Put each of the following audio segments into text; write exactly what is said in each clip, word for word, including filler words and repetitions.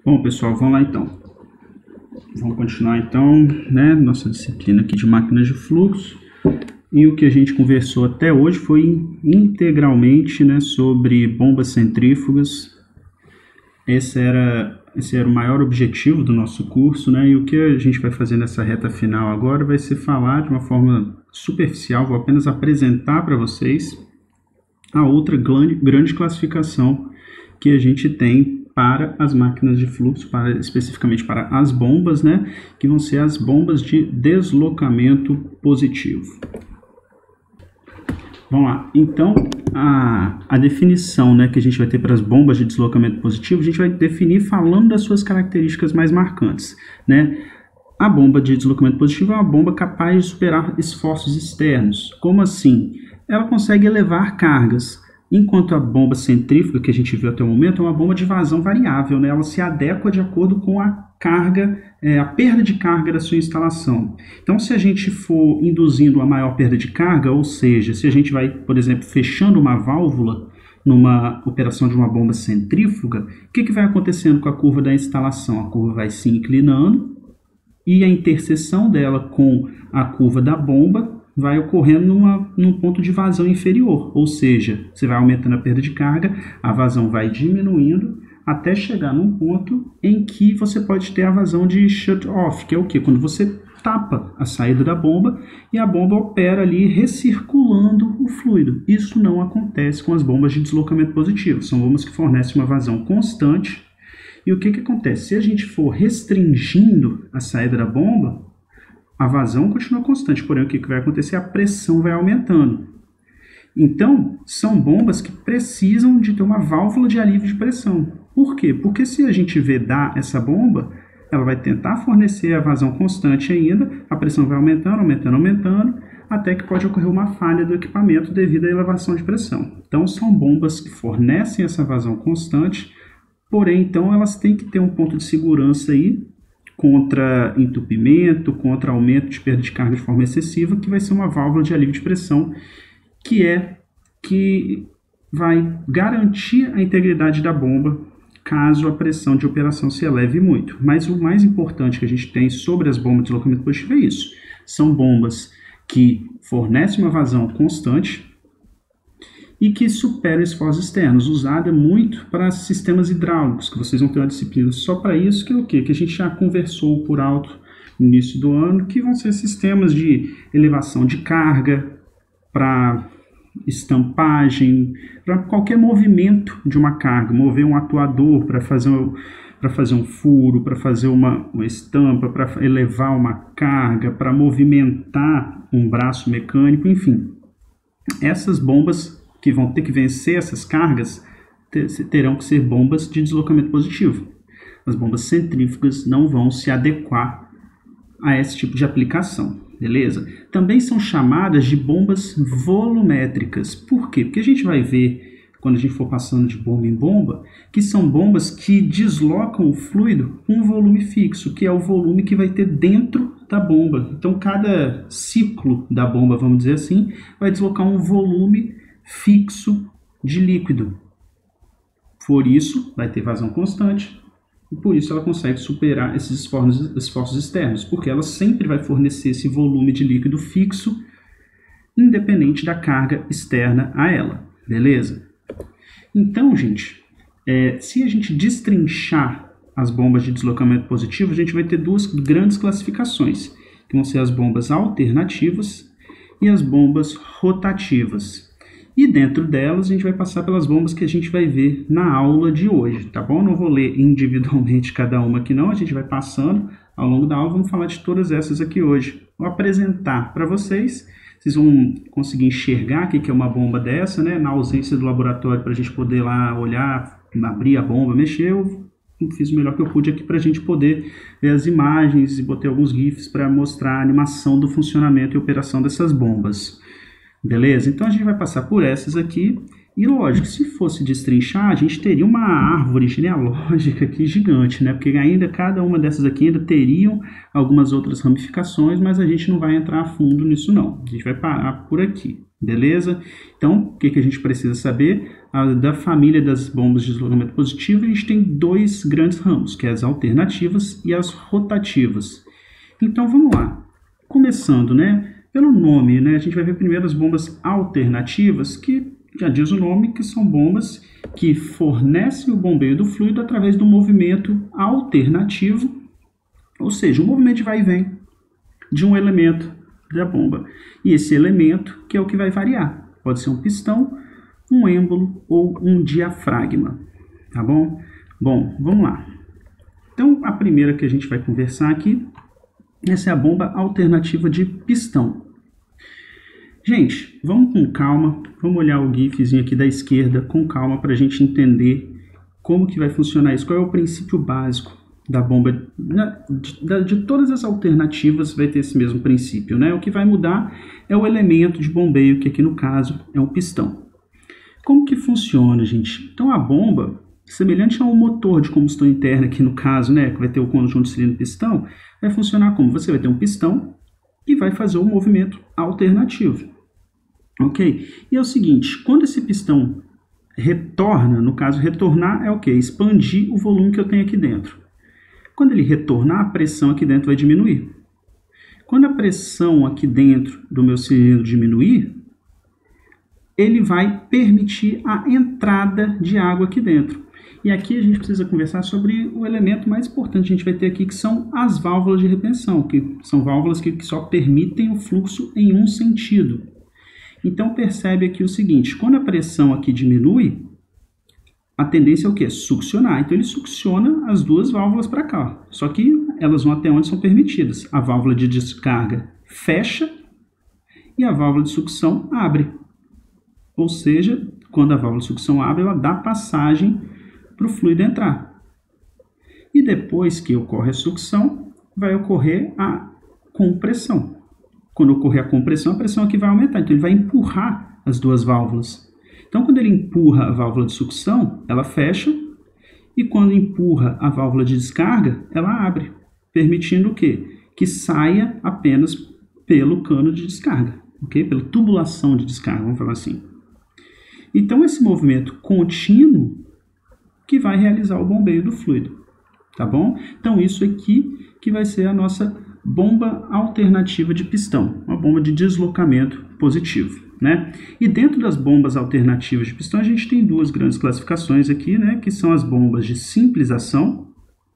Bom, pessoal, vamos lá então. Vamos continuar então, né, nossa disciplina aqui de máquinas de fluxo. E o que a gente conversou até hoje foi integralmente, né, sobre bombas centrífugas. Esse era, esse era o maior objetivo do nosso curso, né, e o que a gente vai fazer nessa reta final agora vai ser falar de uma forma superficial, vou apenas apresentar para vocês a outra grande, grande classificação que a gente tem para as máquinas de fluxo, para, especificamente para as bombas, né, que vão ser as bombas de deslocamento positivo. Vamos lá, então a, a definição, né, que a gente vai ter para as bombas de deslocamento positivo, a gente vai definir falando das suas características mais marcantes, né? A bomba de deslocamento positivo é uma bomba capaz de superar esforços externos. Como assim? Ela consegue elevar cargas, enquanto a bomba centrífuga, que a gente viu até o momento, é uma bomba de vazão variável, né? Ela se adequa de acordo com a carga, é, a perda de carga da sua instalação. Então, se a gente for induzindo a maior perda de carga, ou seja, se a gente vai, por exemplo, fechando uma válvula numa operação de uma bomba centrífuga, o que, que vai acontecendo com a curva da instalação? A curva vai se inclinando e a interseção dela com a curva da bomba vai ocorrendo numa, num ponto de vazão inferior, ou seja, você vai aumentando a perda de carga, a vazão vai diminuindo até chegar num ponto em que você pode ter a vazão de shut-off, que é o quê? Quando você tapa a saída da bomba e a bomba opera ali recirculando o fluido. Isso não acontece com as bombas de deslocamento positivo, são bombas que fornecem uma vazão constante. E o que, que acontece? Se a gente for restringindo a saída da bomba, a vazão continua constante, porém o que, que vai acontecer? A pressão vai aumentando. Então, são bombas que precisam de ter uma válvula de alívio de pressão. Por quê? Porque se a gente vedar essa bomba, ela vai tentar fornecer a vazão constante ainda, a pressão vai aumentando, aumentando, aumentando, até que pode ocorrer uma falha do equipamento devido à elevação de pressão. Então, são bombas que fornecem essa vazão constante, porém, então, elas têm que ter um ponto de segurança aí, contra entupimento, contra aumento de perda de carga de forma excessiva, que vai ser uma válvula de alívio de pressão, que é que vai garantir a integridade da bomba caso a pressão de operação se eleve muito. Mas o mais importante que a gente tem sobre as bombas de deslocamento positivo é isso. São bombas que fornecem uma vazão constante e que superam esforços externos, usada muito para sistemas hidráulicos, que vocês vão ter uma disciplina só para isso, que é o quê? Que a gente já conversou por alto no início do ano, que vão ser sistemas de elevação de carga, para estampagem, para qualquer movimento de uma carga, mover um atuador para fazer, para fazer um furo, para fazer uma, uma estampa, para elevar uma carga, para movimentar um braço mecânico, enfim. Essas bombas que vão ter que vencer essas cargas terão que ser bombas de deslocamento positivo. As bombas centrífugas não vão se adequar a esse tipo de aplicação, beleza? Também são chamadas de bombas volumétricas. Por quê? Porque a gente vai ver, quando a gente for passando de bomba em bomba, que são bombas que deslocam o fluido com um volume fixo, que é o volume que vai ter dentro da bomba. Então, cada ciclo da bomba, vamos dizer assim, vai deslocar um volume fixo de líquido. Por isso, vai ter vazão constante e por isso ela consegue superar esses esforços, esforços externos, porque ela sempre vai fornecer esse volume de líquido fixo, independente da carga externa a ela, beleza? Então, gente, é, se a gente destrinchar as bombas de deslocamento positivo, a gente vai ter duas grandes classificações, que vão ser as bombas alternativas e as bombas rotativas. E dentro delas a gente vai passar pelas bombas que a gente vai ver na aula de hoje, tá bom? Não vou ler individualmente cada uma aqui não, a gente vai passando ao longo da aula, vamos falar de todas essas aqui hoje. Vou apresentar para vocês, vocês vão conseguir enxergar o que é uma bomba dessa, né? Na ausência do laboratório para a gente poder lá olhar, abrir a bomba, mexer, eu fiz o melhor que eu pude aqui para a gente poder ver as imagens e botei alguns GIFs para mostrar a animação do funcionamento e operação dessas bombas. Beleza? Então a gente vai passar por essas aqui e lógico, se fosse destrinchar, a gente teria uma árvore genealógica aqui gigante, né? Porque ainda cada uma dessas aqui ainda teriam algumas outras ramificações, mas a gente não vai entrar a fundo nisso não. A gente vai parar por aqui, beleza? Então, o que, que a gente precisa saber? a, da família das bombas de deslocamento positivo, a gente tem dois grandes ramos, que é as alternativas e as rotativas. Então, vamos lá. Começando, né, pelo nome, né, a gente vai ver primeiro as bombas alternativas, que já diz o nome, que são bombas que fornecem o bombeio do fluido através do movimento alternativo, ou seja, o movimento de vai e vem de um elemento da bomba. E esse elemento que é o que vai variar. Pode ser um pistão, um êmbolo ou um diafragma, tá bom? Bom, vamos lá. Então, a primeira que a gente vai conversar aqui, essa é a bomba alternativa de pistão. Gente, vamos com calma, vamos olhar o gifzinho aqui da esquerda com calma para a gente entender como que vai funcionar isso, qual é o princípio básico da bomba. De, de todas as alternativas vai ter esse mesmo princípio, né? O que vai mudar é o elemento de bombeio, que aqui no caso é um pistão. Como que funciona, gente? Então a bomba, semelhante a um motor de combustão interna aqui no caso, né, que vai ter o conjunto cilindro-pistão, vai funcionar como? Você vai ter um pistão e vai fazer o movimento alternativo, ok? E é o seguinte, quando esse pistão retorna, no caso retornar é o quê? Expandir o volume que eu tenho aqui dentro. Quando ele retornar, a pressão aqui dentro vai diminuir. Quando a pressão aqui dentro do meu cilindro diminuir, ele vai permitir a entrada de água aqui dentro. E aqui a gente precisa conversar sobre o elemento mais importante que a gente vai ter aqui, que são as válvulas de retenção, que são válvulas que, que só permitem o fluxo em um sentido. Então percebe aqui o seguinte, quando a pressão aqui diminui, a tendência é o quê? Succionar. Então ele succiona as duas válvulas para cá, só que elas vão até onde são permitidas. A válvula de descarga fecha e a válvula de sucção abre. Ou seja, quando a válvula de sucção abre, ela dá passagem para o fluido entrar. E depois que ocorre a sucção, vai ocorrer a compressão. Quando ocorrer a compressão, a pressão aqui vai aumentar. Então ele vai empurrar as duas válvulas. Então, quando ele empurra a válvula de sucção, ela fecha, e quando empurra a válvula de descarga, ela abre, permitindo o quê? Que saia apenas pelo cano de descarga, ok? Pela tubulação de descarga, vamos falar assim. Então, esse movimento contínuo que vai realizar o bombeio do fluido, tá bom? Então, isso aqui que vai ser a nossa bomba alternativa de pistão, uma bomba de deslocamento positivo, né? E dentro das bombas alternativas de pistão, a gente tem duas grandes classificações aqui, né? Que são as bombas de simples ação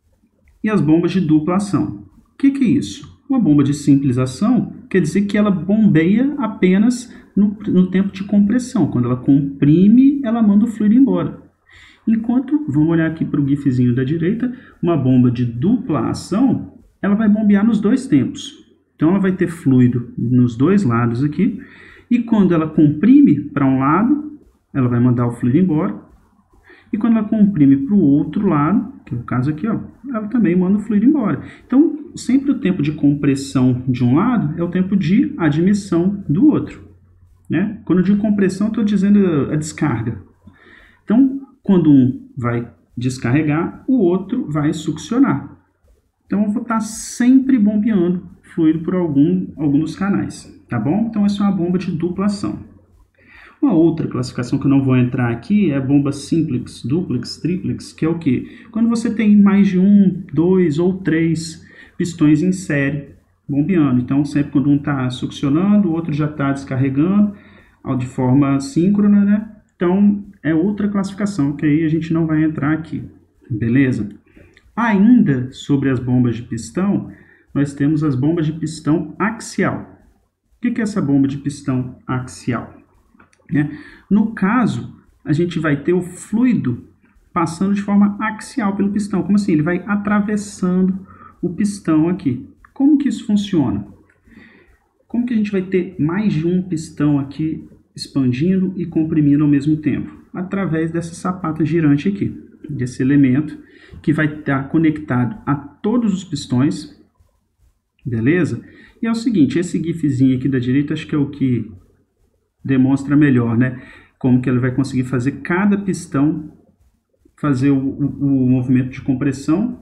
e as bombas de dupla ação. O que que é isso? Uma bomba de simples ação quer dizer que ela bombeia apenas no, no tempo de compressão. Quando ela comprime, ela manda o fluido embora. Enquanto, vamos olhar aqui para o gifzinho da direita, uma bomba de dupla ação, ela vai bombear nos dois tempos. Então, ela vai ter fluido nos dois lados aqui, e quando ela comprime para um lado, ela vai mandar o fluido embora, e quando ela comprime para o outro lado, que é o caso aqui, ó, ela também manda o fluido embora. Então, sempre o tempo de compressão de um lado é o tempo de admissão do outro, né? Quando eu digo compressão, estou dizendo a descarga. Então, quando um vai descarregar, o outro vai succionar. Então, eu vou estar sempre bombeando fluido por algum, algum dos canais, tá bom? Então, essa é uma bomba de dupla ação. Uma outra classificação que eu não vou entrar aqui é a bomba simplex, duplex, triplex, que é o quê? Quando você tem mais de um, dois ou três pistões em série bombeando. Então, sempre quando um está succionando, o outro já está descarregando, de forma síncrona, né? Então, é outra classificação que aí a gente não vai entrar aqui, beleza? Ainda sobre as bombas de pistão, nós temos as bombas de pistão axial. O que é essa bomba de pistão axial? Né? No caso, a gente vai ter o fluido passando de forma axial pelo pistão. Como assim? Ele vai atravessando o pistão aqui. Como que isso funciona? Como que a gente vai ter mais de um pistão aqui expandindo e comprimindo ao mesmo tempo? Através dessa sapata girante aqui, desse elemento que vai estar conectado a todos os pistões, beleza? E é o seguinte, esse gifzinho aqui da direita acho que é o que demonstra melhor, né? Como que ele vai conseguir fazer cada pistão fazer o, o, o movimento de compressão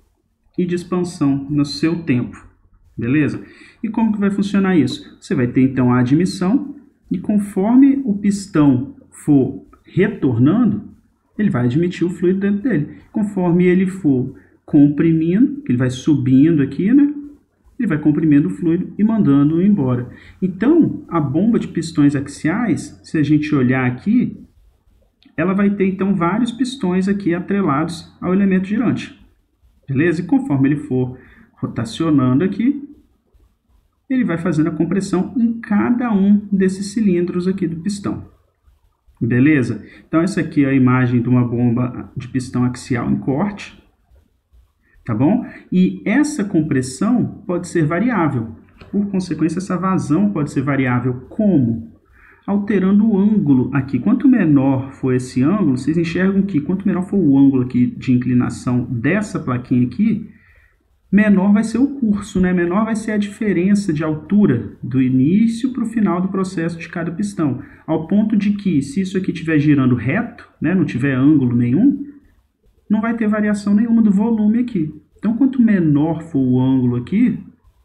e de expansão no seu tempo, beleza? E como que vai funcionar isso? Você vai ter então a admissão e conforme o pistão for retornando, ele vai admitir o fluido dentro dele. Conforme ele for comprimindo, ele vai subindo aqui, né? Ele vai comprimindo o fluido e mandando embora. Então, a bomba de pistões axiais, se a gente olhar aqui, ela vai ter, então, vários pistões aqui atrelados ao elemento girante. Beleza? E conforme ele for rotacionando aqui, ele vai fazendo a compressão em cada um desses cilindros aqui do pistão. Beleza? Então, essa aqui é a imagem de uma bomba de pistão axial em corte. Tá bom? E essa compressão pode ser variável. Por consequência, essa vazão pode ser variável. Como? Alterando o ângulo aqui. Quanto menor for esse ângulo, vocês enxergam que quanto menor for o ângulo aqui de inclinação dessa plaquinha aqui, menor vai ser o curso, né? Menor vai ser a diferença de altura do início para o final do processo de cada pistão. Ao ponto de que, se isso aqui estiver girando reto, né, não tiver ângulo nenhum, não vai ter variação nenhuma do volume aqui. Então, quanto menor for o ângulo aqui,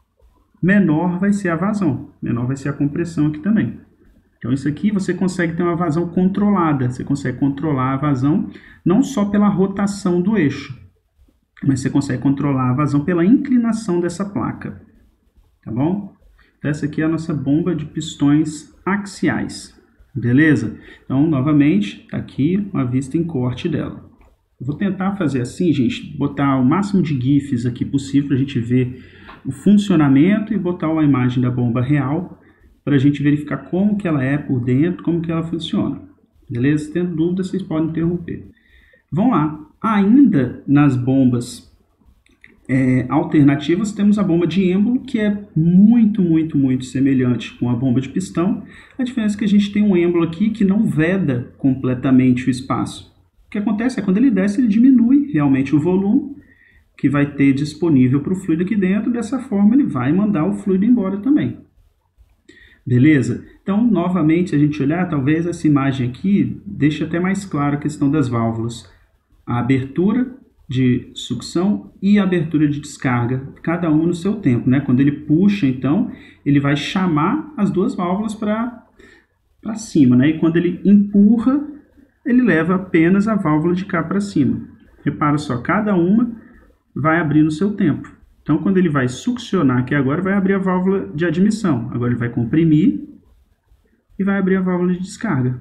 menor vai ser a vazão, menor vai ser a compressão aqui também. Então, isso aqui você consegue ter uma vazão controlada, você consegue controlar a vazão não só pela rotação do eixo, mas você consegue controlar a vazão pela inclinação dessa placa, tá bom? Então, essa aqui é a nossa bomba de pistões axiais, beleza? Então, novamente, está aqui uma vista em corte dela. Eu vou tentar fazer assim, gente, botar o máximo de GIFs aqui possível para a gente ver o funcionamento e botar uma imagem da bomba real para a gente verificar como que ela é por dentro, como que ela funciona. Beleza? Se tendo dúvida, vocês podem interromper. Vamos lá. Ainda nas bombas é, alternativas, temos a bomba de êmbolo, que é muito, muito, muito semelhante com a bomba de pistão. A diferença é que a gente tem um êmbolo aqui que não veda completamente o espaço. O que acontece é quando ele desce, ele diminui realmente o volume que vai ter disponível para o fluido aqui dentro. Dessa forma, ele vai mandar o fluido embora também. Beleza? Então, novamente, se a gente olhar, talvez essa imagem aqui deixe até mais clara a questão das válvulas. A abertura de sucção e a abertura de descarga, cada uma no seu tempo, né? Quando ele puxa, então, ele vai chamar as duas válvulas para para cima, né? E quando ele empurra, ele leva apenas a válvula de cá para cima. Repara só, cada uma vai abrir no seu tempo. Então, quando ele vai succionar aqui agora, vai abrir a válvula de admissão. Agora ele vai comprimir e vai abrir a válvula de descarga.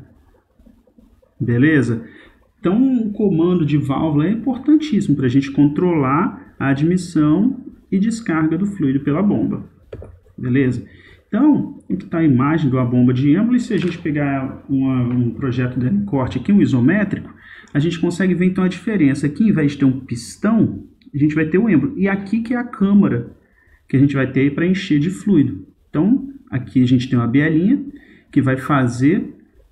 Beleza? Então, o comando de válvula é importantíssimo para a gente controlar a admissão e descarga do fluido pela bomba. Beleza? Então, aqui está a imagem de uma bomba de êmbolo, e se a gente pegar uma, um projeto de corte aqui, um isométrico, a gente consegue ver então a diferença. Aqui, em vez de ter um pistão, a gente vai ter o êmbolo. E aqui que é a câmara que a gente vai ter para encher de fluido. Então, aqui a gente tem uma bielinha que vai fazer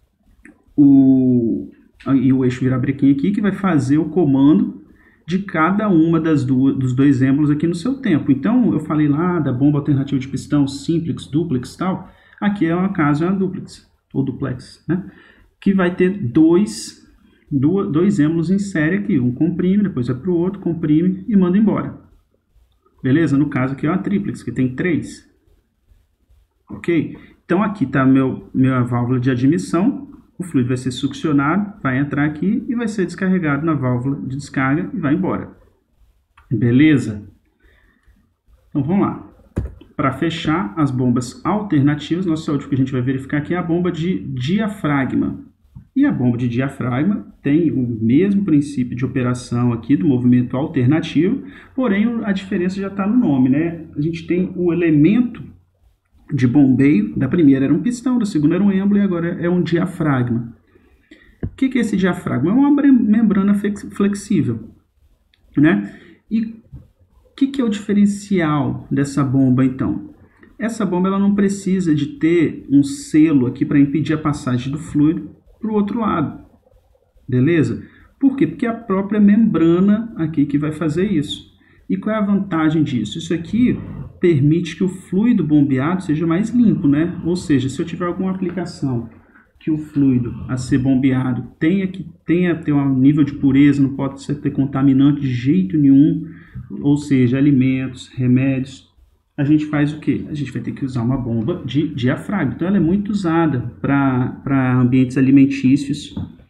o... e o eixo virabrequim aqui, que vai fazer o comando de cada uma das duas, dos dois êmbolos aqui no seu tempo. Então, eu falei lá da bomba alternativa de pistão, simplex, duplex e tal. Aqui é uma caso, é uma duplex, ou duplex, né? Que vai ter dois, dois, dois êmbolos em série aqui. Um comprime, depois vai para o outro, comprime e manda embora. Beleza? No caso aqui é uma triplex, que tem três. Ok? Então, aqui está meu, minha válvula de admissão. O fluido vai ser succionado, vai entrar aqui e vai ser descarregado na válvula de descarga e vai embora. Beleza? Então vamos lá. Para fechar as bombas alternativas, nossa última que a gente vai verificar aqui é a bomba de diafragma. E a bomba de diafragma tem o mesmo princípio de operação aqui do movimento alternativo, porém a diferença já está no nome, né? A gente tem o elemento de bombeio, da primeira era um pistão, da segunda era um êmbolo e agora é um diafragma. O que que é esse diafragma? É uma membrana flexível, né? E o que que é o diferencial dessa bomba, então? Essa bomba ela não precisa de ter um selo aqui para impedir a passagem do fluido para o outro lado, beleza? Por quê? Porque é a própria membrana aqui que vai fazer isso. E qual é a vantagem disso? Isso aqui permite que o fluido bombeado seja mais limpo, né? Ou seja, se eu tiver alguma aplicação que o fluido a ser bombeado tenha que tenha ter um nível de pureza, não pode ser ter contaminante de jeito nenhum, ou seja, alimentos, remédios, a gente faz o quê? A gente vai ter que usar uma bomba de diafragma. Então ela é muito usada para ambientes alimentícios,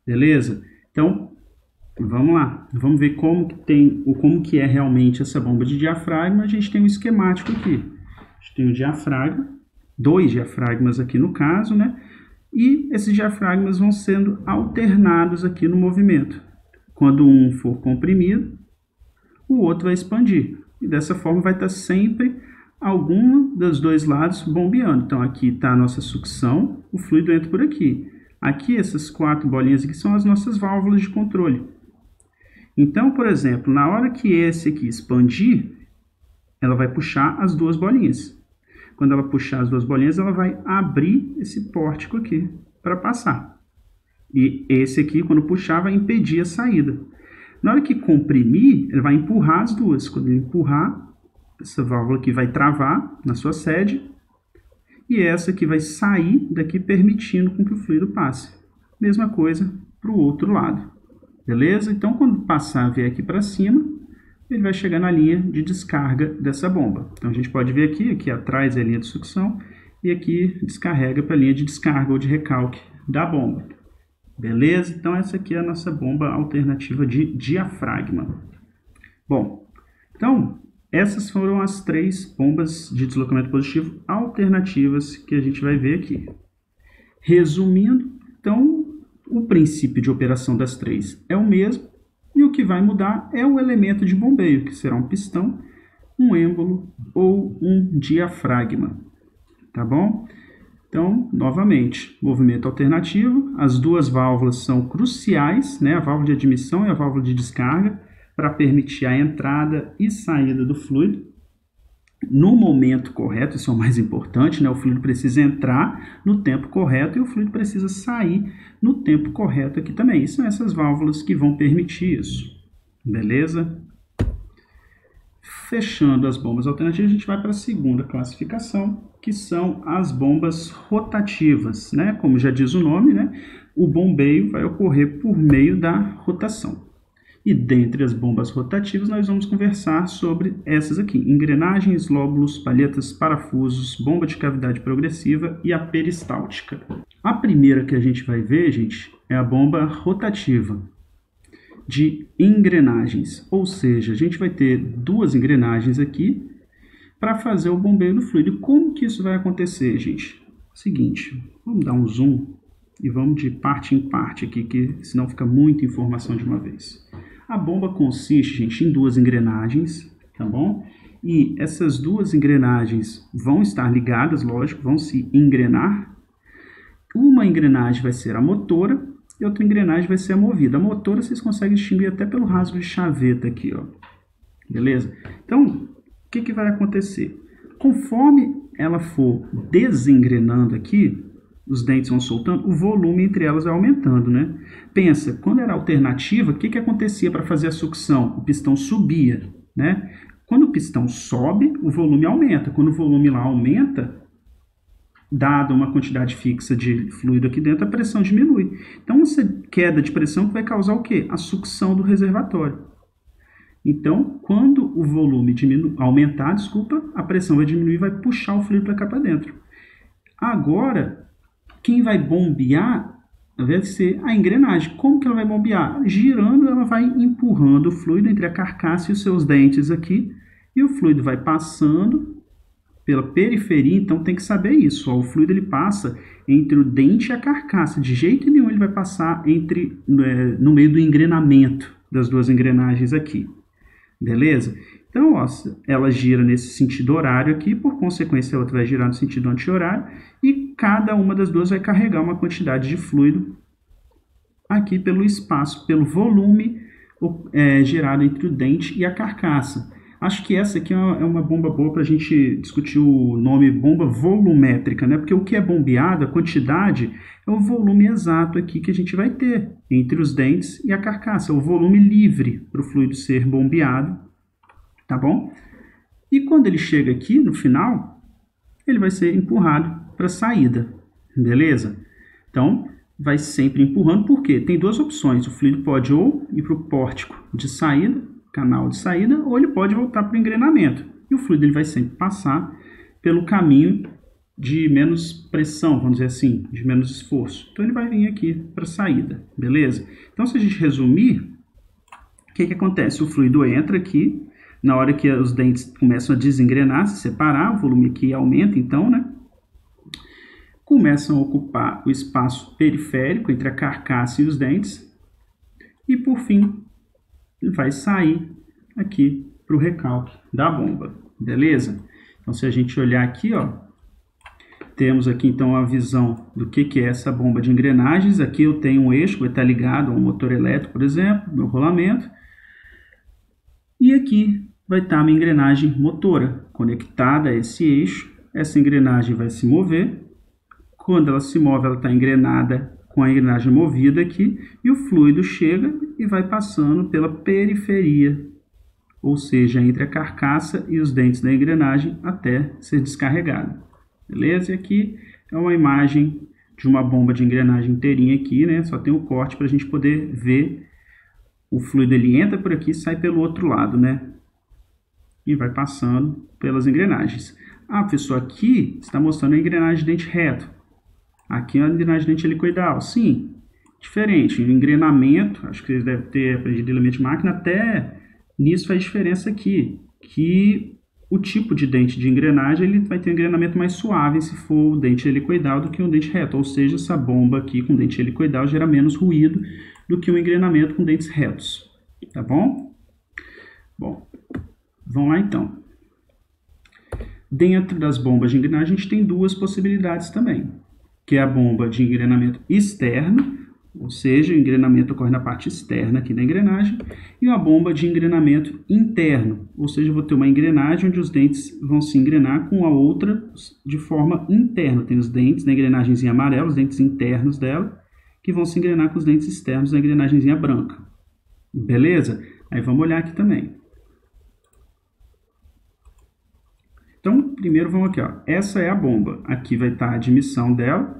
Beleza? Então, vamos lá. Vamos ver como que, tem, como que é realmente essa bomba de diafragma. A gente tem um esquemático aqui. A gente tem um diafragma, dois diafragmas aqui no caso, né? E esses diafragmas vão sendo alternados aqui no movimento. Quando um for comprimido, o outro vai expandir. E dessa forma vai estar sempre algum dos dois lados bombeando. Então aqui está a nossa sucção, o fluido entra por aqui. Aqui essas quatro bolinhas aqui são as nossas válvulas de controle. Então, por exemplo, na hora que esse aqui expandir, ela vai puxar as duas bolinhas. Quando ela puxar as duas bolinhas, ela vai abrir esse pórtico aqui para passar. E esse aqui, quando puxar, vai impedir a saída. Na hora que comprimir, ele vai empurrar as duas. Quando ele empurrar, essa válvula aqui vai travar na sua sede. E essa aqui vai sair daqui, permitindo com que o fluido passe. Mesma coisa para o outro lado. Beleza? Então, quando passar, vier aqui para cima, ele vai chegar na linha de descarga dessa bomba. Então, a gente pode ver aqui, aqui atrás é a linha de sucção, e aqui descarrega para a linha de descarga ou de recalque da bomba. Beleza? Então, essa aqui é a nossa bomba alternativa de diafragma. Bom, então, essas foram as três bombas de deslocamento positivo alternativas que a gente vai ver aqui. Resumindo, então, o princípio de operação das três é o mesmo, e o que vai mudar é o elemento de bombeio, que será um pistão, um êmbolo ou um diafragma. Tá bom? Então, novamente, movimento alternativo, as duas válvulas são cruciais, né? A válvula de admissão e a válvula de descarga, para permitir a entrada e saída do fluido no momento correto. Isso é o mais importante, né? O fluido precisa entrar no tempo correto e o fluido precisa sair no tempo correto aqui também. E são essas válvulas que vão permitir isso, beleza? Fechando as bombas alternativas, a gente vai para a segunda classificação, que são as bombas rotativas, né? Como já diz o nome, né? O bombeio vai ocorrer por meio da rotação. E dentre as bombas rotativas, nós vamos conversar sobre essas aqui: engrenagens, lóbulos, palhetas, parafusos, bomba de cavidade progressiva e a peristáltica. A primeira que a gente vai ver, gente, é a bomba rotativa de engrenagens. Ou seja, a gente vai ter duas engrenagens aqui para fazer o bombeio do fluido. E como que isso vai acontecer, gente? Seguinte, vamos dar um zoom e vamos de parte em parte aqui, que senão fica muita informação de uma vez. A bomba consiste, gente, em duas engrenagens, tá bom? E essas duas engrenagens vão estar ligadas, lógico, vão se engrenar. Uma engrenagem vai ser a motora e outra engrenagem vai ser a movida. A motora vocês conseguem distinguir até pelo rasgo de chaveta aqui, ó. Beleza? Então, o que que vai acontecer? Conforme ela for desengrenando aqui, os dentes vão soltando, o volume entre elas vai aumentando, né? Pensa, quando era alternativa, o que que acontecia para fazer a sucção? O pistão subia, né? Quando o pistão sobe, o volume aumenta. Quando o volume lá aumenta, dada uma quantidade fixa de fluido aqui dentro, a pressão diminui. Então, essa queda de pressão vai causar o quê? A sucção do reservatório. Então, quando o volume diminu- aumentar, desculpa, a pressão vai diminuir e vai puxar o fluido para cá para dentro. Agora, quem vai bombear vai ser a engrenagem. Como que ela vai bombear? Girando, ela vai empurrando o fluido entre a carcaça e os seus dentes aqui, e o fluido vai passando pela periferia. Então tem que saber isso, ó, o fluido ele passa entre o dente e a carcaça. De jeito nenhum ele vai passar entre, é, no meio do engrenamento das duas engrenagens aqui. Beleza? Então, ó, ela gira nesse sentido horário aqui, por consequência, a outra vai girar no sentido anti-horário, e cada uma das duas vai carregar uma quantidade de fluido aqui pelo espaço, pelo volume é, gerado entre o dente e a carcaça. Acho que essa aqui é uma, é uma bomba boa para a gente discutir o nome bomba volumétrica, né? Porque o que é bombeado, a quantidade, é o volume exato aqui que a gente vai ter entre os dentes e a carcaça, o volume livre para o fluido ser bombeado. Tá bom? E quando ele chega aqui no final, ele vai ser empurrado para a saída, beleza? Então, vai sempre empurrando, porque tem duas opções. O fluido pode ou ir para o pórtico de saída, canal de saída, ou ele pode voltar para o engrenamento. E o fluido ele vai sempre passar pelo caminho de menos pressão, vamos dizer assim, de menos esforço. Então ele vai vir aqui para a saída, beleza? Então se a gente resumir, o que que acontece? O fluido entra aqui, na hora que os dentes começam a desengrenar, se separar, o volume aqui aumenta então, né? Começam a ocupar o espaço periférico entre a carcaça e os dentes, e por fim vai sair aqui para o recalque da bomba, beleza? Então se a gente olhar aqui, ó, temos aqui então a visão do que, que é essa bomba de engrenagens. Aqui eu tenho um eixo que vai estar ligado a um motor elétrico, por exemplo, meu rolamento, e aqui vai estar a minha engrenagem motora conectada a esse eixo. Essa engrenagem vai se mover. Quando ela se move, ela está engrenada com a engrenagem movida aqui, e o fluido chega e vai passando pela periferia, ou seja, entre a carcaça e os dentes da engrenagem até ser descarregado. Beleza? E aqui é uma imagem de uma bomba de engrenagem inteirinha aqui, né? Só tem o corte para a gente poder ver o fluido. Ele entra por aqui e sai pelo outro lado, né? E vai passando pelas engrenagens. Ah, professor, aqui está mostrando a engrenagem de dente reto. Aqui é a engrenagem de dente helicoidal. Sim, diferente. O engrenamento, acho que vocês devem ter aprendido elemento de máquina, até nisso faz diferença aqui, que o tipo de dente de engrenagem ele vai ter um engrenamento mais suave se for o dente helicoidal do que um dente reto. Ou seja, essa bomba aqui com dente helicoidal gera menos ruído do que um engrenamento com dentes retos. Tá bom? Bom, vamos lá então. Dentro das bombas de engrenagem a gente tem duas possibilidades também, que é a bomba de engrenamento externo, ou seja, o engrenamento ocorre na parte externa aqui da engrenagem, e uma bomba de engrenamento interno, ou seja, eu vou ter uma engrenagem onde os dentes vão se engrenar com a outra de forma interna. Tem os dentes na engrenagemzinha amarela, os dentes internos dela, que vão se engrenar com os dentes externos na engrenagemzinha branca. Beleza? Aí vamos olhar aqui também. Então, primeiro vamos aqui, ó. Essa é a bomba. Aqui vai estar a admissão dela,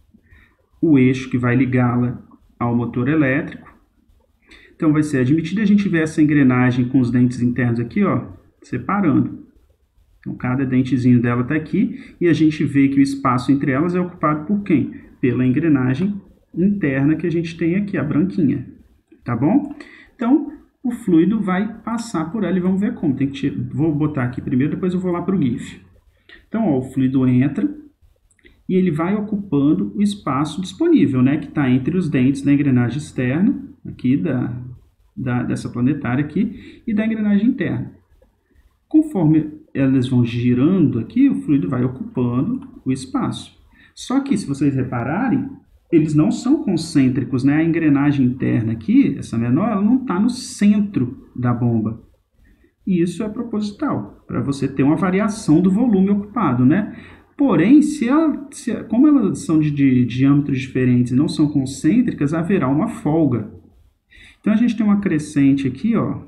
o eixo que vai ligá-la ao motor elétrico. Então vai ser admitida, a gente vê essa engrenagem com os dentes internos aqui, ó, separando. Então cada dentezinho dela está aqui e a gente vê que o espaço entre elas é ocupado por quem? Pela engrenagem interna que a gente tem aqui, a branquinha. Tá bom? Então o fluido vai passar por ela e vamos ver como. Tem que tirar, vou botar aqui primeiro, depois eu vou lá para o GIF. Então ó, o fluido entra e ele vai ocupando o espaço disponível, né, que está entre os dentes da engrenagem externa, aqui da, da, dessa planetária aqui, e da engrenagem interna. Conforme elas vão girando aqui, o fluido vai ocupando o espaço. Só que, se vocês repararem, eles não são concêntricos, né? A engrenagem interna aqui, essa menor, ela não está no centro da bomba. E isso é proposital, para você ter uma variação do volume ocupado, né? Porém, se ela, se, como elas são de, de diâmetros diferentes e não são concêntricas, haverá uma folga. Então, a gente tem uma crescente aqui, ó,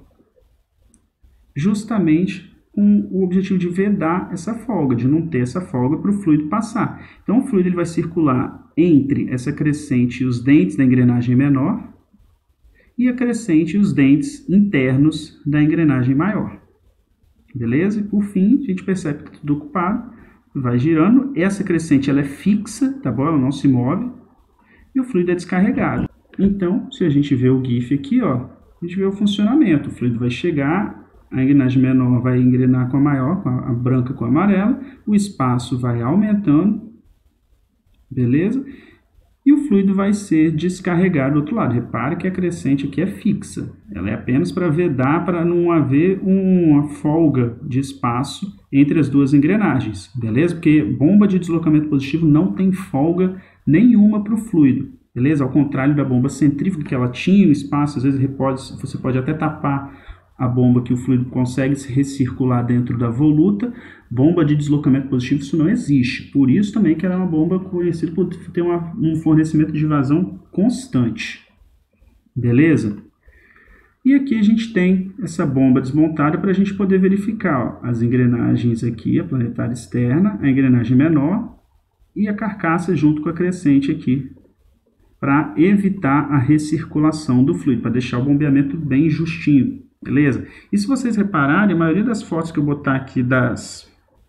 justamente com o objetivo de vedar essa folga, de não ter essa folga para o fluido passar. Então, o fluido ele vai circular entre essa crescente e os dentes da engrenagem menor e a crescente e os dentes internos da engrenagem maior. Beleza? E, por fim, a gente percebe que está tudo ocupado. Vai girando, essa crescente ela é fixa, tá bom? Ela não se move, e o fluido é descarregado. Então, se a gente vê o GIF aqui, ó, a gente vê o funcionamento. O fluido vai chegar, a engrenagem menor vai engrenar com a maior, com a, a branca com a amarela, o espaço vai aumentando, beleza? E o fluido vai ser descarregado do outro lado. Repare que a crescente aqui é fixa. Ela é apenas para vedar, para não haver uma folga de espaço entre as duas engrenagens. Beleza? Porque bomba de deslocamento positivo não tem folga nenhuma para o fluido. Beleza? Ao contrário da bomba centrífuga, que ela tinha um espaço, às vezes pode, você pode até tapar a bomba que o fluido consegue se recircular dentro da voluta. Bomba de deslocamento positivo, isso não existe. Por isso também que ela é uma bomba conhecida por ter uma, um fornecimento de vazão constante. Beleza? E aqui a gente tem essa bomba desmontada para a gente poder verificar, ó, as engrenagens aqui, a planetária externa, a engrenagem menor e a carcaça junto com a crescente aqui, para evitar a recirculação do fluido, para deixar o bombeamento bem justinho. Beleza? E se vocês repararem, a maioria das fotos que eu botar aqui das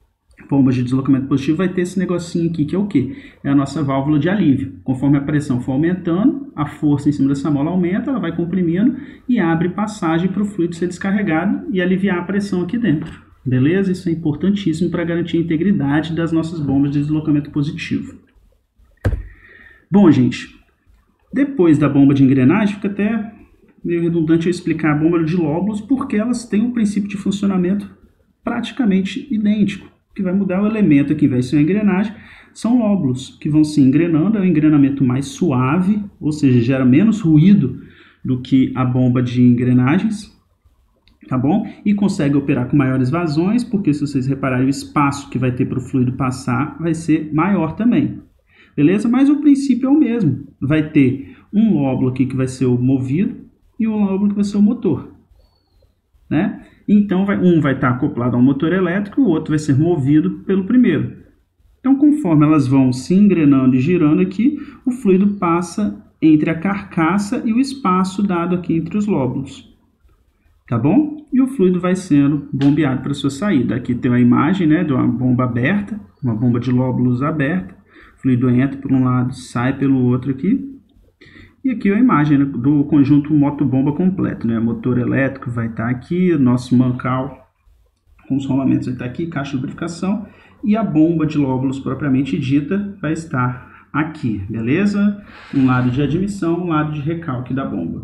bombas de deslocamento positivo vai ter esse negocinho aqui, que é o quê? É a nossa válvula de alívio. Conforme a pressão for aumentando, a força em cima dessa mola aumenta, ela vai comprimindo e abre passagem para o fluido ser descarregado e aliviar a pressão aqui dentro. Beleza? Isso é importantíssimo para garantir a integridade das nossas bombas de deslocamento positivo. Bom, gente, depois da bomba de engrenagem, fica até meio redundante eu explicar a bomba de lóbulos, porque elas têm um princípio de funcionamento praticamente idêntico. O que vai mudar o elemento aqui, vai ser a engrenagem, são lóbulos que vão se engrenando, é um engrenamento mais suave, ou seja, gera menos ruído do que a bomba de engrenagens, tá bom? E consegue operar com maiores vazões, porque se vocês repararem, o espaço que vai ter para o fluido passar vai ser maior também, beleza? Mas o princípio é o mesmo, vai ter um lóbulo aqui que vai ser o movido e um lóbulo que vai ser o motor, né? Então, vai, um vai estar acoplado ao motor elétrico, o outro vai ser movido pelo primeiro. Então, conforme elas vão se engrenando e girando aqui, o fluido passa entre a carcaça e o espaço dado aqui entre os lóbulos. Tá bom? E o fluido vai sendo bombeado para sua saída. Aqui tem a imagem, né, de uma bomba aberta, uma bomba de lóbulos aberta. O fluido entra por um lado, sai pelo outro aqui. E aqui a imagem, né, do conjunto motobomba completo, né? Motor elétrico vai estar aqui, nosso mancal com os rolamentos vai estar aqui, caixa de lubrificação, e a bomba de lóbulos propriamente dita vai estar aqui, beleza? Um lado de admissão, um lado de recalque da bomba.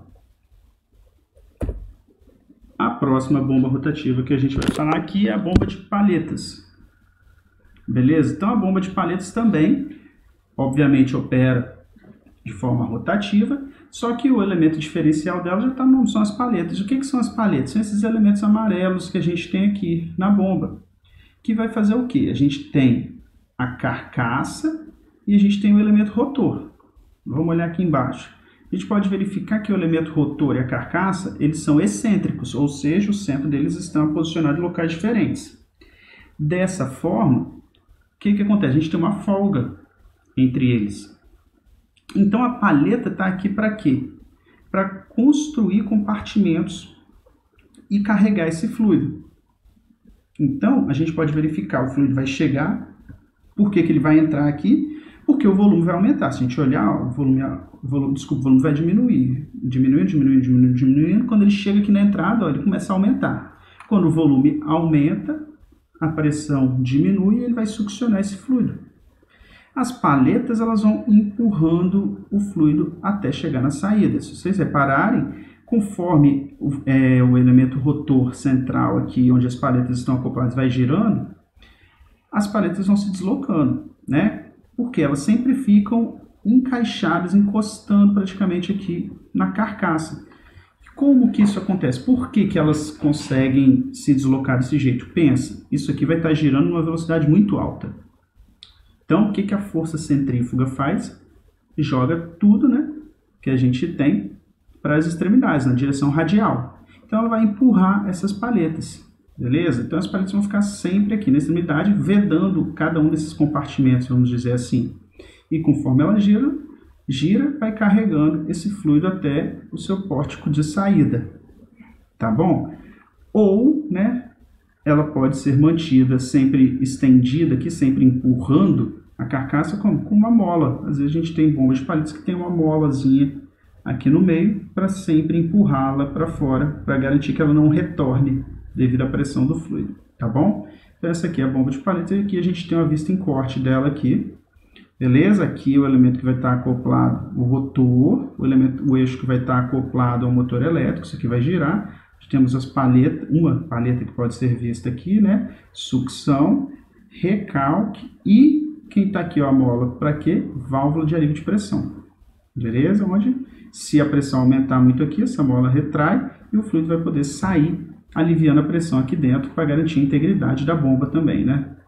A próxima bomba rotativa que a gente vai falar aqui é a bomba de palhetas, beleza? Então a bomba de palhetas também, obviamente, opera de forma rotativa, só que o elemento diferencial dela já tá, não são as palhetas. O que, que são as palhetas? São esses elementos amarelos que a gente tem aqui na bomba, que vai fazer o quê? A gente tem a carcaça e a gente tem o elemento rotor. Vamos olhar aqui embaixo. A gente pode verificar que o elemento rotor e a carcaça, eles são excêntricos, ou seja, o centro deles estão posicionados em locais diferentes. Dessa forma, o que, que acontece? A gente tem uma folga entre eles. Então, a palheta está aqui para quê? Para construir compartimentos e carregar esse fluido. Então, a gente pode verificar, o fluido vai chegar, por que que ele vai entrar aqui? Porque o volume vai aumentar. Se a gente olhar, ó, o volume, o volume, desculpa, o volume vai diminuir, diminuindo, diminuindo, diminuindo, diminuindo. Quando ele chega aqui na entrada, ó, ele começa a aumentar. Quando o volume aumenta, a pressão diminui e ele vai succionar esse fluido. As palhetas, elas vão empurrando o fluido até chegar na saída. Se vocês repararem, conforme o, é, o elemento rotor central aqui, onde as palhetas estão acopladas, vai girando, as palhetas vão se deslocando, né? Porque elas sempre ficam encaixadas, encostando praticamente aqui na carcaça. Como que isso acontece? Por que que elas conseguem se deslocar desse jeito? Pensa, isso aqui vai estar girando numa velocidade muito alta. Então, o que que a força centrífuga faz? Joga tudo, né, que a gente tem para as extremidades, na direção radial. Então, ela vai empurrar essas palhetas, beleza? Então, as palhetas vão ficar sempre aqui na extremidade, vedando cada um desses compartimentos, vamos dizer assim. E conforme ela gira, gira, vai carregando esse fluido até o seu pórtico de saída, tá bom? Ou, né, ela pode ser mantida sempre estendida aqui, sempre empurrando a carcaça com, com uma mola. Às vezes a gente tem bombas de palhetas que tem uma molazinha aqui no meio para sempre empurrá-la para fora, para garantir que ela não retorne devido à pressão do fluido, tá bom? Então essa aqui é a bomba de palheta e aqui a gente tem uma vista em corte dela aqui, beleza? Aqui o elemento que vai estar acoplado, o rotor, o, elemento, o eixo que vai estar acoplado ao motor elétrico, isso aqui vai girar. Temos as palhetas, uma palheta que pode ser vista aqui, né? Sucção, recalque e quem está aqui, ó, a mola, para quê? Válvula de alívio de pressão, beleza? Onde, se a pressão aumentar muito aqui, essa mola retrai e o fluido vai poder sair, aliviando a pressão aqui dentro para garantir a integridade da bomba também, né?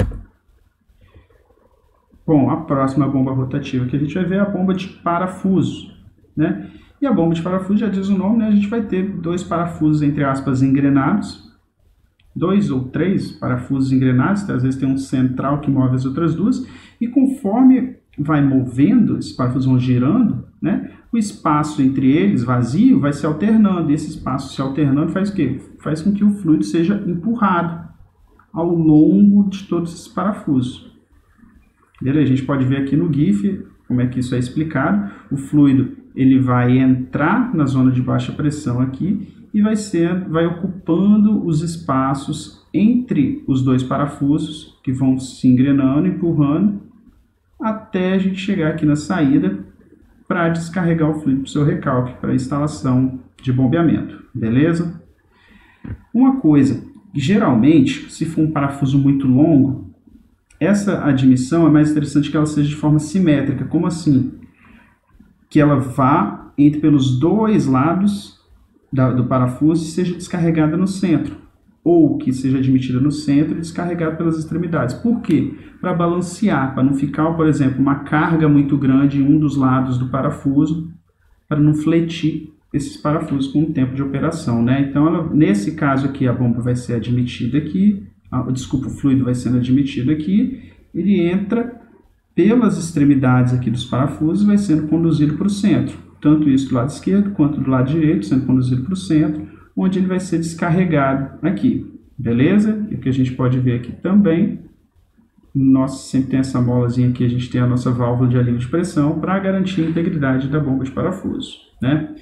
Bom, a próxima bomba rotativa que a gente vai ver é a bomba de parafuso, né? E a bomba de parafuso, já diz o nome, né? A gente vai ter dois parafusos, entre aspas, engrenados. Dois ou três parafusos engrenados, às vezes tem um central que move as outras duas. E conforme vai movendo, esses parafusos vão girando, né? O espaço entre eles, vazio, vai se alternando. E esse espaço se alternando faz o quê? Faz com que o fluido seja empurrado. ao longo de todos esses parafusos. Beleza? A gente pode ver aqui no GIF como é que isso é explicado. O fluido ele vai entrar na zona de baixa pressão aqui e vai, ser, vai ocupando os espaços entre os dois parafusos, que vão se engrenando, empurrando, até a gente chegar aqui na saída para descarregar o fluido para o seu recalque, para a instalação de bombeamento. Beleza? Uma coisa, geralmente, se for um parafuso muito longo, essa admissão é mais interessante que ela seja de forma simétrica. Como assim? Que ela vá entre pelos dois lados da, do parafuso e seja descarregada no centro. Ou que seja admitida no centro e descarregada pelas extremidades. Por quê? Para balancear, para não ficar, por exemplo, uma carga muito grande em um dos lados do parafuso, para não fletir esses parafusos com o tempo de operação, né? Então, ela, nesse caso aqui, a bomba vai ser admitida aqui, a, desculpa, o fluido vai sendo admitido aqui, ele entra pelas extremidades aqui dos parafusos e vai sendo conduzido para o centro. Tanto isso do lado esquerdo quanto do lado direito, sendo conduzido para o centro, onde ele vai ser descarregado aqui, beleza? E o que a gente pode ver aqui também, nós sempre tem essa molazinha aqui, a gente tem a nossa válvula de alívio de pressão para garantir a integridade da bomba de parafuso, né?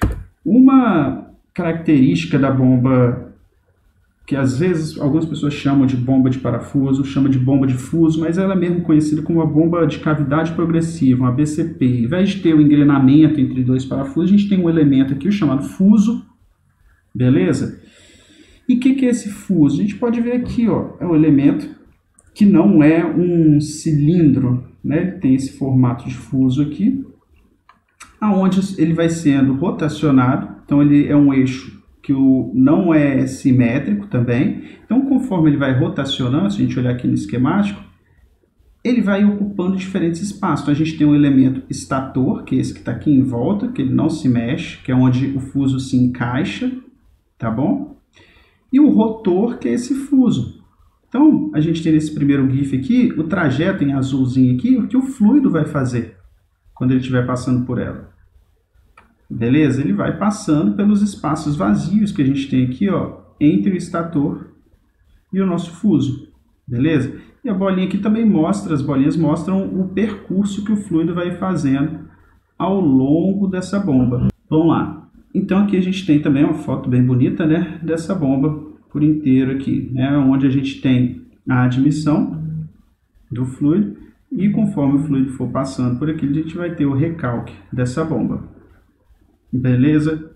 Uma característica da bomba, que às vezes algumas pessoas chamam de bomba de parafuso, chamam de bomba de fuso, mas ela é mesmo conhecida como a bomba de cavidade progressiva, uma B C P. Ao invés de ter o engrenamento entre dois parafusos, a gente tem um elemento aqui chamado fuso, beleza? E o que, que é esse fuso? A gente pode ver aqui, ó, é um elemento que não é um cilindro, né? Ele tem esse formato de fuso aqui, aonde ele vai sendo rotacionado. Então ele é um eixo que o, não é simétrico também. Então, conforme ele vai rotacionando, se a gente olhar aqui no esquemático, ele vai ocupando diferentes espaços. Então a gente tem um elemento estator, que é esse que está aqui em volta, que ele não se mexe, que é onde o fuso se encaixa, tá bom? E o rotor, que é esse fuso. Então, a gente tem nesse primeiro GIF aqui, o trajeto em azulzinho aqui, o que o fluido vai fazer quando ele estiver passando por ela. Beleza? Ele vai passando pelos espaços vazios que a gente tem aqui, ó, entre o estator e o nosso fuso. Beleza? E a bolinha aqui também mostra, as bolinhas mostram o percurso que o fluido vai fazendo ao longo dessa bomba. Vamos lá. Então aqui a gente tem também uma foto bem bonita, né, dessa bomba por inteiro aqui, né, onde a gente tem a admissão do fluido e conforme o fluido for passando por aqui, a gente vai ter o recalque dessa bomba. Beleza?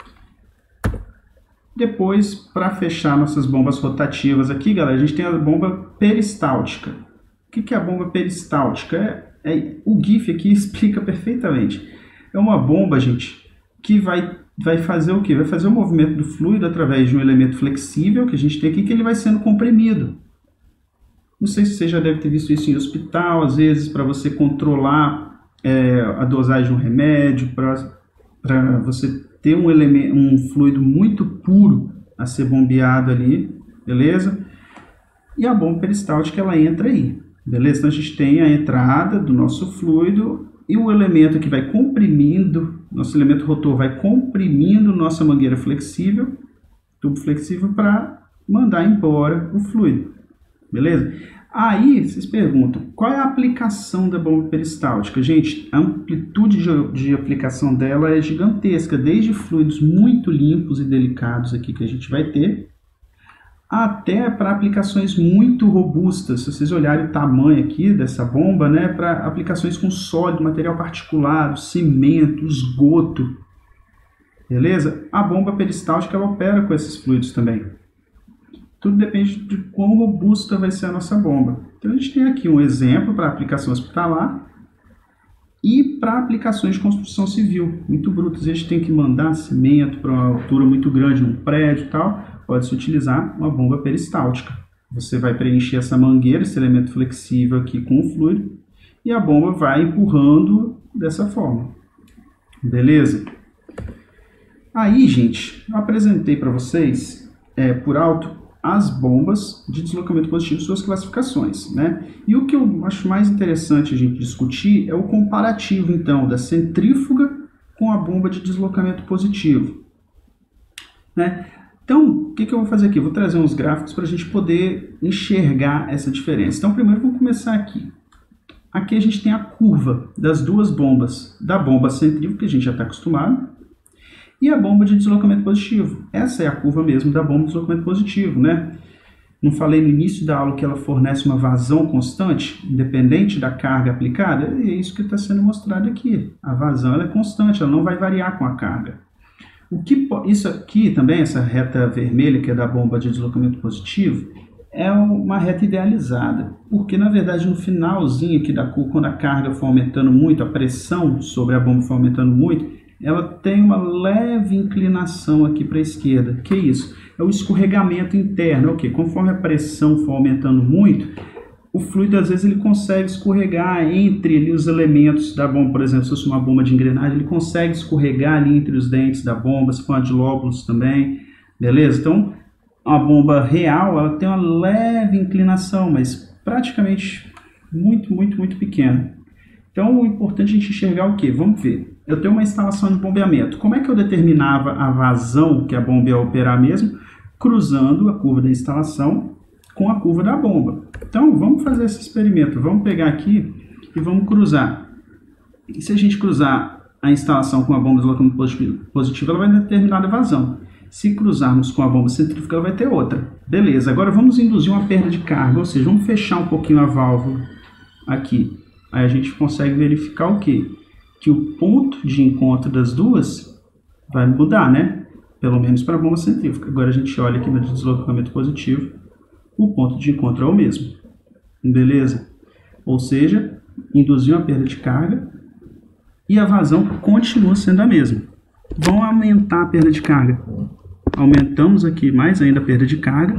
Depois, para fechar nossas bombas rotativas aqui, galera, a gente tem a bomba peristáltica. O que é a bomba peristáltica? É, é, o GIF aqui explica perfeitamente. É uma bomba, gente, que vai, vai fazer o quê? Vai fazer o movimento do fluido através de um elemento flexível que a gente tem aqui, que ele vai sendo comprimido. Não sei se você já deve ter visto isso em hospital, às vezes, para você controlar é, a dosagem de um remédio, para você ter um, elemento, um fluido muito puro a ser bombeado ali, beleza? E a bomba peristáltica, ela entra aí, beleza? Então a gente tem a entrada do nosso fluido e o elemento que vai comprimindo, nosso elemento rotor vai comprimindo nossa mangueira flexível, tubo flexível, para mandar embora o fluido, beleza? Aí vocês perguntam, qual é a aplicação da bomba peristáltica? Gente, a amplitude de, de aplicação dela é gigantesca, desde fluidos muito limpos e delicados aqui que a gente vai ter, até para aplicações muito robustas. Se vocês olharem o tamanho aqui dessa bomba, né, para aplicações com sólido, material particulado, cimento, esgoto, beleza? A bomba peristáltica ela opera com esses fluidos também. Tudo depende de quão robusta vai ser a nossa bomba. Então a gente tem aqui um exemplo para aplicação hospitalar e para aplicações de construção civil, muito brutas. A gente tem que mandar cimento para uma altura muito grande num prédio e tal, pode-se utilizar uma bomba peristáltica. Você vai preencher essa mangueira, esse elemento flexível aqui com o fluido, e a bomba vai empurrando dessa forma. Beleza? Aí, gente, eu apresentei para vocês, é, por alto, as bombas de deslocamento positivo, suas classificações, né? E o que eu acho mais interessante a gente discutir é o comparativo, então, da centrífuga com a bomba de deslocamento positivo, né? Então, o que, que eu vou fazer aqui? Eu vou trazer uns gráficos para a gente poder enxergar essa diferença. Então, primeiro vamos começar aqui. Aqui a gente tem a curva das duas bombas, da bomba centrífuga, que a gente já está acostumado, e a bomba de deslocamento positivo. Essa é a curva mesmo da bomba de deslocamento positivo, né? Não falei no início da aula que ela fornece uma vazão constante, independente da carga aplicada? É isso que está sendo mostrado aqui. A vazão ela é constante, ela não vai variar com a carga. O que, isso aqui também, essa reta vermelha, que é da bomba de deslocamento positivo, é uma reta idealizada, porque na verdade no finalzinho aqui da curva, quando a carga for aumentando muito, a pressão sobre a bomba for aumentando muito, ela tem uma leve inclinação aqui para a esquerda. Que é isso? É o escorregamento interno. Okay? Conforme a pressão for aumentando muito, o fluido às vezes ele consegue escorregar entre ali, os elementos da bomba. Por exemplo, se fosse uma bomba de engrenagem, ele consegue escorregar ali entre os dentes da bomba, se for uma de lóbulos também, beleza? Então, a bomba real ela tem uma leve inclinação, mas praticamente muito, muito, muito pequena. Então, o importante é a gente enxergar o quê? Vamos ver. Eu tenho uma instalação de bombeamento. Como é que eu determinava a vazão que a bomba ia operar mesmo? Cruzando a curva da instalação com a curva da bomba. Então, vamos fazer esse experimento. Vamos pegar aqui e vamos cruzar. E se a gente cruzar a instalação com a bomba de deslocamento positivo, ela vai ter determinada vazão. Se cruzarmos com a bomba centrífuga, ela vai ter outra. Beleza, agora vamos induzir uma perda de carga, ou seja, vamos fechar um pouquinho a válvula aqui. Aí a gente consegue verificar o quê? Que o ponto de encontro das duas vai mudar, né? Pelo menos para a bomba centrífuga. Agora a gente olha aqui no deslocamento positivo, o ponto de encontro é o mesmo. Beleza? Ou seja, induziu a perda de carga e a vazão continua sendo a mesma. Vamos aumentar a perda de carga. Aumentamos aqui mais ainda a perda de carga.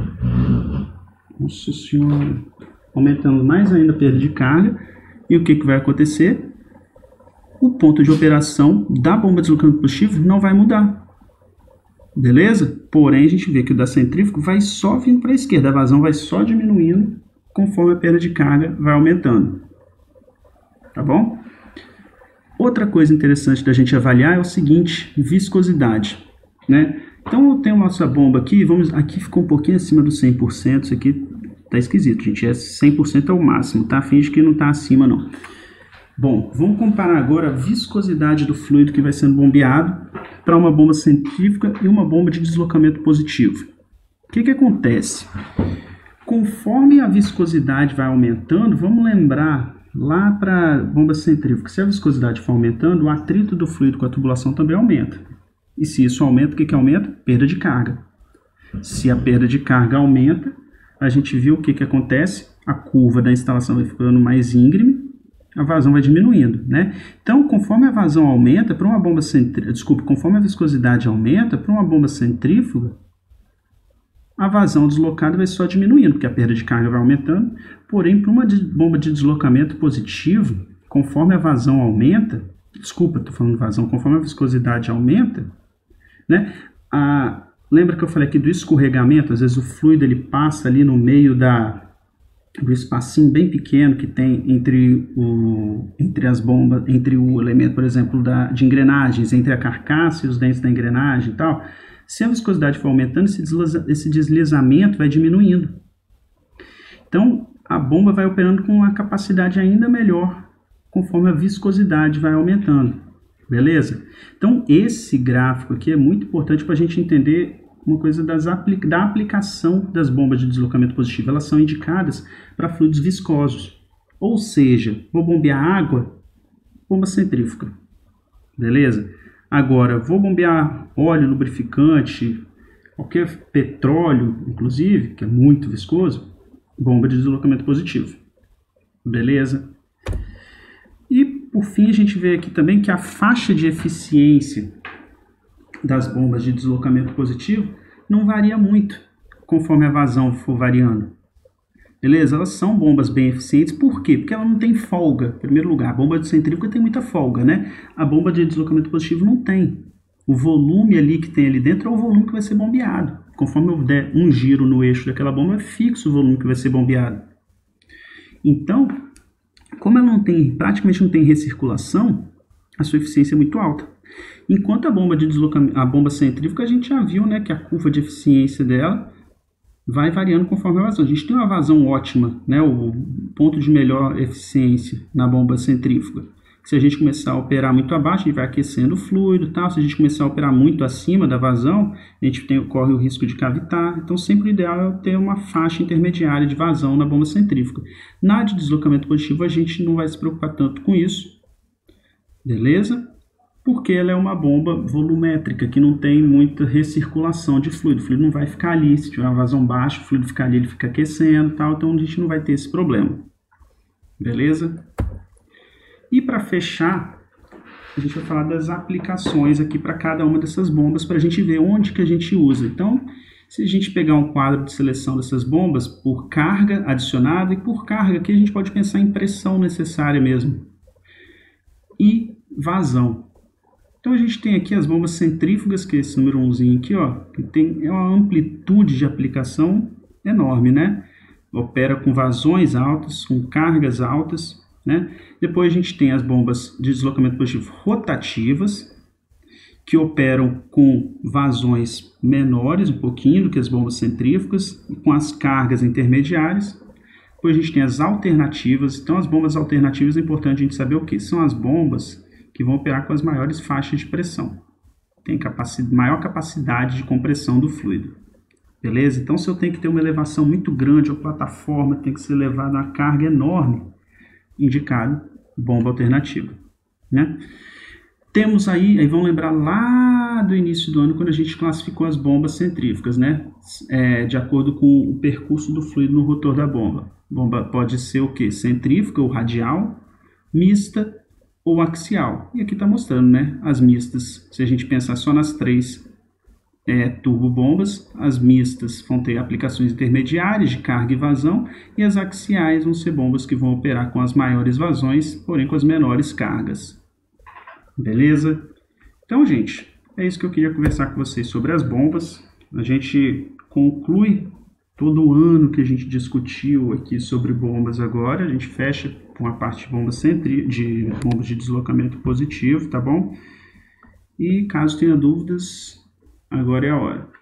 Nossa Senhora. Aumentamos mais ainda a perda de carga. E o que, que vai acontecer? O ponto de operação da bomba de deslocamento positivo não vai mudar. Beleza? Porém, a gente vê que o da centrífuga vai só vindo para a esquerda. A vazão vai só diminuindo conforme a perda de carga vai aumentando. Tá bom? Outra coisa interessante da gente avaliar é o seguinte, viscosidade, né? Então, eu tenho a nossa bomba aqui, vamos, aqui ficou um pouquinho acima do cem por cento, isso aqui tá esquisito, gente, é cem por cento é o máximo, tá? Finge que não tá acima, não. Bom, vamos comparar agora a viscosidade do fluido que vai sendo bombeado para uma bomba centrífuga e uma bomba de deslocamento positivo. O que que acontece? Conforme a viscosidade vai aumentando, vamos lembrar lá para a bomba centrífuga, se a viscosidade for aumentando, o atrito do fluido com a tubulação também aumenta. E se isso aumenta, o que que aumenta? Perda de carga. Se a perda de carga aumenta, a gente viu o que que acontece, a curva da instalação vai ficando mais íngreme, a vazão vai diminuindo, né? Então, conforme a vazão aumenta, para uma bomba centrífuga, desculpa, conforme a viscosidade aumenta, para uma bomba centrífuga, a vazão deslocada vai só diminuindo, porque a perda de carga vai aumentando. Porém, para uma bomba de deslocamento positivo, conforme a vazão aumenta, desculpa, estou falando vazão, conforme a viscosidade aumenta, né? A, lembra que eu falei aqui do escorregamento? Às vezes o fluido ele passa ali no meio da, do espacinho bem pequeno que tem entre, o, entre as bombas, entre o elemento, por exemplo, da, de engrenagens, entre a carcaça e os dentes da engrenagem e tal. Se a viscosidade for aumentando, esse, desliza, esse deslizamento vai diminuindo. Então, a bomba vai operando com uma capacidade ainda melhor, conforme a viscosidade vai aumentando. Beleza? Então, esse gráfico aqui é muito importante para a gente entender uma coisa das apli- da aplicação das bombas de deslocamento positivo. Elas são indicadas para fluidos viscosos. Ou seja, vou bombear água, bomba centrífuga. Beleza? Agora, vou bombear óleo, lubrificante, qualquer petróleo, inclusive, que é muito viscoso, bomba de deslocamento positivo. Beleza? E, por fim, a gente vê aqui também que a faixa de eficiência das bombas de deslocamento positivo não varia muito conforme a vazão for variando. Beleza? Elas são bombas bem eficientes. Por quê? Porque ela não tem folga. Em primeiro lugar, a bomba de centrífuga tem muita folga, né? A bomba de deslocamento positivo não tem. O volume ali que tem ali dentro é o volume que vai ser bombeado. Conforme eu der um giro no eixo daquela bomba, é fixo o volume que vai ser bombeado. Então, como ela não tem, praticamente não tem recirculação, a sua eficiência é muito alta. Enquanto a bomba de deslocamento, a bomba centrífuga, a gente já viu, né, que a curva de eficiência dela vai variando conforme a vazão. A gente tem uma vazão ótima, né, o ponto de melhor eficiência na bomba centrífuga. Se a gente começar a operar muito abaixo, a gente vai aquecendo o fluido, tal. Se a gente começar a operar muito acima da vazão, a gente tem, corre o risco de cavitar. Então, sempre o ideal é ter uma faixa intermediária de vazão na bomba centrífuga. Na de deslocamento positivo, a gente não vai se preocupar tanto com isso, beleza? Porque ela é uma bomba volumétrica, que não tem muita recirculação de fluido. O fluido não vai ficar ali, se tiver uma vazão baixa, o fluido ficar ali, ele fica aquecendo, tal. Então, a gente não vai ter esse problema, beleza? E para fechar, a gente vai falar das aplicações aqui para cada uma dessas bombas, para a gente ver onde que a gente usa. Então, se a gente pegar um quadro de seleção dessas bombas por carga adicionada e por carga, aqui a gente pode pensar em pressão necessária mesmo. E vazão. Então a gente tem aqui as bombas centrífugas, que é esse número umzinho aqui, ó, que tem uma amplitude de aplicação enorme, né? Opera com vazões altas, com cargas altas, né? Depois a gente tem as bombas de deslocamento positivo rotativas, que operam com vazões menores, um pouquinho do que as bombas centrífugas, e com as cargas intermediárias. Depois a gente tem as alternativas. Então as bombas alternativas é importante a gente saber o que são as bombas que vão operar com as maiores faixas de pressão. Tem capacidade, maior capacidade de compressão do fluido. Beleza? Então se eu tenho que ter uma elevação muito grande, a plataforma tem que ser elevada a uma carga enorme, indicado bomba alternativa, né? Temos aí, aí vão lembrar lá do início do ano, quando a gente classificou as bombas centrífugas, né? É, de acordo com o percurso do fluido no rotor da bomba. Bomba pode ser o que? Centrífuga ou radial, mista ou axial. E aqui está mostrando, né? As mistas, se a gente pensar só nas três É, turbobombas, as mistas vão ter aplicações intermediárias de carga e vazão, e as axiais vão ser bombas que vão operar com as maiores vazões, porém com as menores cargas. Beleza? Então, gente, é isso que eu queria conversar com vocês sobre as bombas. A gente conclui todo o ano que a gente discutiu aqui sobre bombas agora. A gente fecha com a parte de bombas, centri... de bombas de deslocamento positivo, tá bom? E caso tenha dúvidas, agora é a hora.